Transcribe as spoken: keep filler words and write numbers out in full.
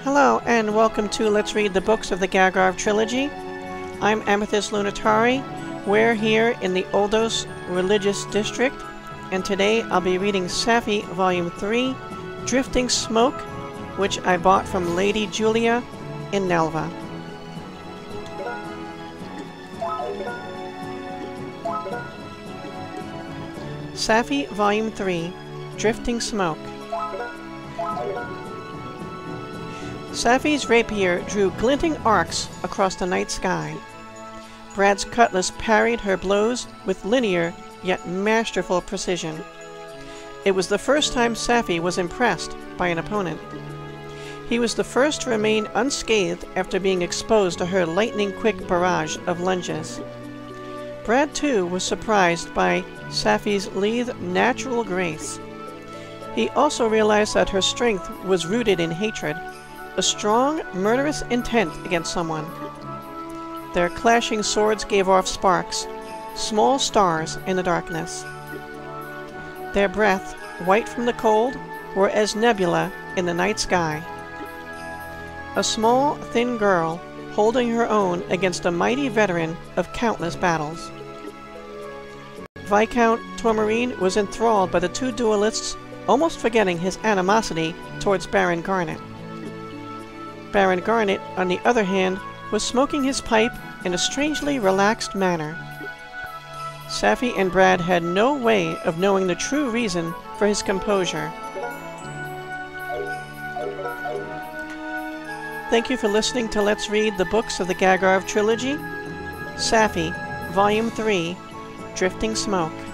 Hello, and welcome to Let's Read the Books of the Gagharv Trilogy. I'm Amethyst Lunatari. We're here in the Oldos Religious District, and today I'll be reading Sapphie Volume three, Drifting Smoke, which I bought from Lady Julia in Nelva. Sapphie Volume three, Drifting Smoke. Sapphie's rapier drew glinting arcs across the night sky. Brad's cutlass parried her blows with linear yet masterful precision. It was the first time Sapphie was impressed by an opponent. He was the first to remain unscathed after being exposed to her lightning-quick barrage of lunges. Brad, too, was surprised by Sapphie's lithe, natural grace. He also realized that her strength was rooted in hatred, a strong, murderous intent against someone. Their clashing swords gave off sparks, small stars in the darkness. Their breath, white from the cold, were as nebula in the night sky. A small, thin girl, holding her own against a mighty veteran of countless battles. Viscount Tourmarine was enthralled by the two duelists, almost forgetting his animosity towards Baron Garnet. Baron Garnet, on the other hand, was smoking his pipe in a strangely relaxed manner. Sapphie and Brad had no way of knowing the true reason for his composure. Thank you for listening to Let's Read the Books of the Gagharv Trilogy. Sapphie, Volume three, Drifting Smoke.